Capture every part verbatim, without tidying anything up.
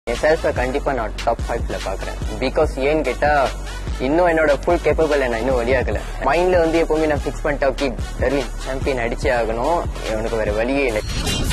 செல்ஃபை கண்டிப்பா நான் டாப் ஃபைவ்ல பாக்குறேன். பிகாஸ் ஏன்னு கேட்டா இன்னும் என்னோட ஃபுல் கேப்பபிள் நான் இன்னும் வெளியாகல. மைண்ட்ல வந்து எப்பவுமே நான் ஃபிக்ஸ் பண்ணிட்டா ஓகே டர்வின் சாம்பியன் அடிச்சே ஆகணும், எனக்கு வேற வழியே இல்லை.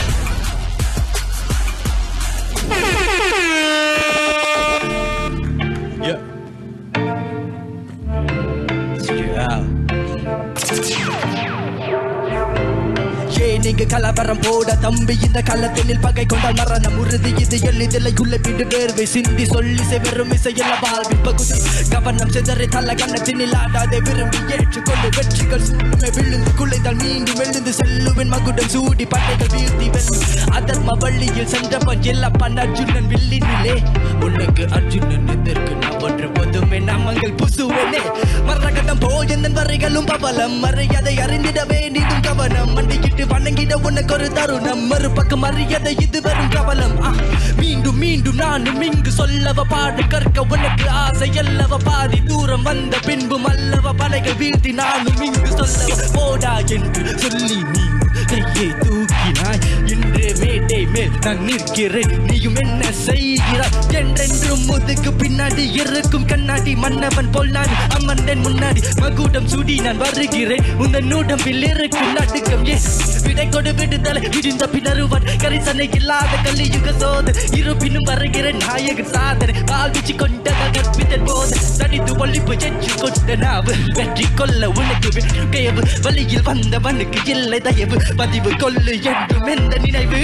நீங்க கலவரம் போட தம்பி இந்த கள்ளத்தினில் பகை கொண்டால் மரணம் உறுதி இது எளிதில்லை உள்ள பிடு வேர்வை சிந்தி சொல்லி செவரும் இசையில வாழ்வின் பகுதி கவனம் சிதறி தள்ள கண்ணத்தினில் ஆடாதே விரும்பி ஏற்றுக்கொண்டு வெற்றிகள் சூழ்நிலை விழுந்து குலைந்தால் மீண்டும் எழுந்து செல்லுவின் மகுடம் சூடி பட்டைகள் வீழ்த்தி வெல்லும் அதர்ம வள்ளியில் சென்றவன் எல்லப்பன் அர்ஜுனன் வில்லினிலே உனக்கு அர்ஜுனன் எதற்கு நான் ஒன்று போதுமே நாமங்கள் புசுவனே மரணகட்டம் போல் எந்த வரைகளும் பவலம் மறையதை அறிந்திட வேண்டியதும் கவனம் மண்டிக்கிட்டு வணங்கிட உனக்கு ஒரு தருணம் மறுபக்கம் அறியதை இது வரும் கவலம் மீண்டும் மீண்டும் நானும் இங்கு சொல்லவ பாடு கற்க உனக்கு ஆசை அல்லவ பாதி தூரம் வந்த பின்பும் அல்லவ பலைகள் வீழ்த்தி நானும் இங்கு சொல்லவ போடா என்று சொல்லி நீ கையை தூக்கினாய் இன்று மேடை மேல் நான் நிற்கிறேன் நீயும் என்ன செய்கிறாய் என்றென்றும் முதுக்கு பின்னாடி இருக்கும் கண்ணாடி மன்னவன் போல் நான் அம்மன் முன்னாடி மகுடம் சுடி நான் வருகிறேன் உந்தன் நூடம்பில் இருக்கும் நடுக்கம் ஏ விடை கொடு விடுதலை விடிந்த பின்னருவன் கரிசனை இல்லாத கலியுக சோத இருப்பினும் வருகிறேன் நாயகன் சாதனை வாழ்விச்சு கொண்ட கற்பித்த போது தடித்து ஒழிப்பு செஞ்சு கொண்ட நாவு வெற்றி கொள்ள உனக்கு வெற்றியவு வழியில் வந்தவனுக்கு இல்லை தயவு பதிவு கொள்ளு என்றும் எந்த நினைவு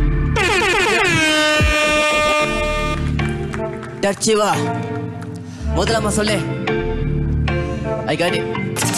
DarCiva முதலாம சொல்லு I got it.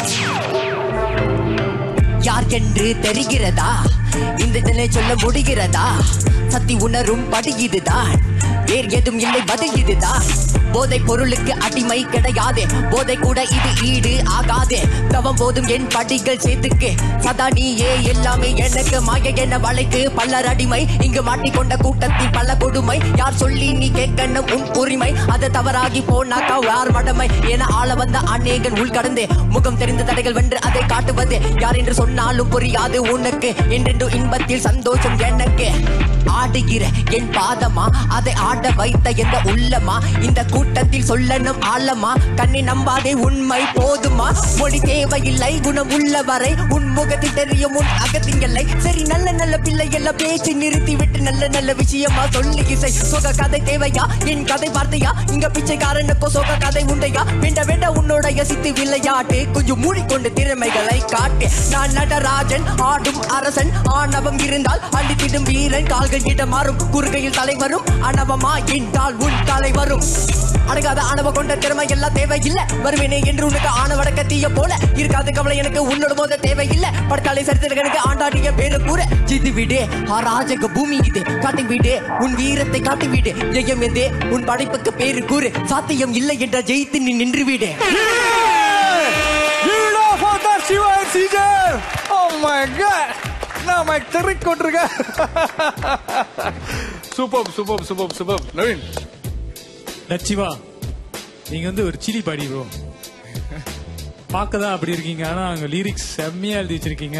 யார் என்று தெரிகிறதா இந்த நிலை சொல்ல முடிகிறதா சத்தி உணரும் படி இதுதான் வேறு எதுவும் இல்லை பதில் இதுதான் போதை பொருளுக்கு அடிமை கிடையாதே போதை கூட இது ஈடு ஆகாதே தவம் போதும் என் படிகள் சேர்த்துக்கு சதா நீயே எல்லாமே எனக்கு மாய என வளைக்கு பலர் அடிமை இங்கு மாட்டிக்கொண்ட கூட்டத்தில் பல கொடுமை யார் சொல்லி நீ கேட்கணும் உன் உரிமை அது தவறாகி போனாக்கா யார் மடமை என ஆள வந்த அநேகன் உள்கடந்தே முகம் தெரிந்த தடைகள் வென்று அதை காட்டுவது யார் என்று சொன்னாலும் புரியாது உனக்கு என்றென்று இன்பத்தில் சந்தோஷம் எனக்கு ஆடுகிற என் பாதமா அதை ஆட வைத்த எந்த உள்ளமா இந்த கூட்டத்தில் சொல்லணும் ஆழமா கண்ணை நம்பாதே உண்மை போதுமா மொழி தேவையில்லை குணம் உள்ளவரை உன் முகத்தில் தெரியும் உன் அகத்திங்களை சரி நல்ல நல்ல பிள்ளை எல்லாம் பேச்சு நிறுத்தி விட்டு நல்ல நல்ல விஷயமா சொல்லி இசை சொக கதை தேவையா என் கதை வார்த்தையா இங்க பிச்சைக்காரனுக்கோ சொக கதை உண்டையா வேண்ட வேண்ட உன்னோடைய சித்து விளையாட்டு கொஞ்சம் மூடிக்கொண்டு திறமைகளை காட்டு நான் நடராஜன் ஆடும் அரசன் ஆணவம் இருந்தால் அள்ளித்திடும் வீரன் கால்கள் கிட்ட மாறும் குறுகையில் தலை வரும் அனவமா என்றால் உன் தலை வரும் அடங்காத ஆணவ கொண்ட திறமை எல்லாம் தேவையில்லை வருவேனே என்று உனக்கு ஆணவடக்க தீய போல இருக்காது கவலை எனக்கு உன்னோட போத தேவையில்லை படத்தாலை சரித்திரனுக்கு ஆண்டாடிய பேரு கூற ஜிது விடு ராஜக பூமி இது காட்டி விடு உன் வீரத்தை காட்டி விடு ஜெயம் எந்தே உன் படைப்புக்கு பேரு கூறு சாத்தியம் இல்லை என்ற ஜெயித்து நீ நின்று விடு. Super super super super Naveen DarCiva நீங்க வந்து ஒரு சிலி பாடி ப்ரோ பார்க்கதான் அப்படி இருக்கீங்க ஆனா அங்க லிரிக்ஸ் செம்மையா எழுதி வச்சிருக்கீங்க.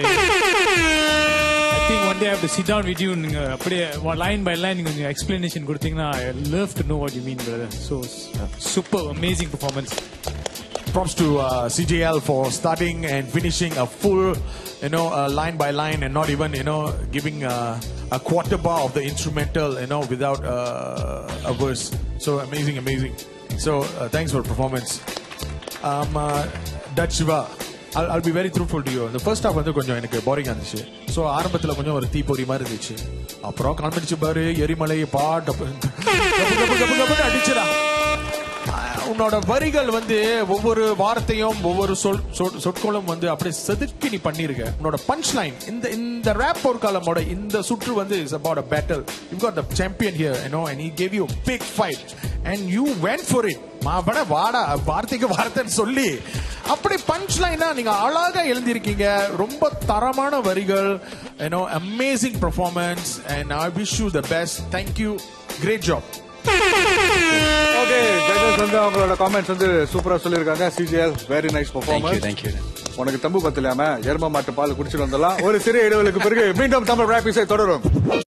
I think one day I have to sit down with you நீங்க அப்படியே line by line நீங்க explanation கொடுத்தீங்கன்னா I love to know what you mean brother. So super amazing performance. Props to uh, C J L for starting and finishing a full, you know, uh, line by line and not even, you know, giving uh, a quarter bar of the instrumental, you know, without uh, a verse. So amazing, amazing. So uh, thanks for the performance. Um, uh, DarCiva, I'll, I'll be very truthful to you. The first half வந்து கொஞ்சம் எனக்கு போரிங்கா இருந்துச்சு. So ஆரம்பத்தில் கொஞ்சம் ஒரு தீப்பொறி மாதிரி இருந்துச்சு. அப்புறம் கான்பிடிச்சு பாரு எரிமலையை பாட்டு அடிச்சுடா. உன்னோட வரிகள் வந்து ஒவ்வொரு வார்த்தையும் ஒவ்வொரு சொல் சொற்களும் வந்து அப்படியே செதுக்கி நீ பண்ணிருக்க. உன்னோட பஞ்ச் லைன் இந்த இந்த ரேப் போர்க்காலமோட இந்த சுற்று வந்து is about a battle. You've got the champion here, you know, and he gave you a big fight and you went for it. மாவன வாடா வார்த்தைக்கு வார்த்தைன்னு சொல்லி அப்படி பஞ்ச் லைனா நீங்க அழகா எழுந்திருக்கீங்க. ரொம்ப தரமான வரிகள், you know, amazing performance and I wish you the best. Thank you. Great job. Okay judges வந்து அவங்களோட காமெண்ட்ஸ் வந்து சூப்பரா சொல்லிருக்காங்க. C J L very nice performance. Thank you. உனக்கு தம்பு பத்தலாம எரும மாட்டு பால் குடிச்சிட்டு வந்தலாம். ஒரு சிறிய இடைவெளிக்கு பிறகு மீண்டும் தமிழ் ராப் இசை தொடரும்.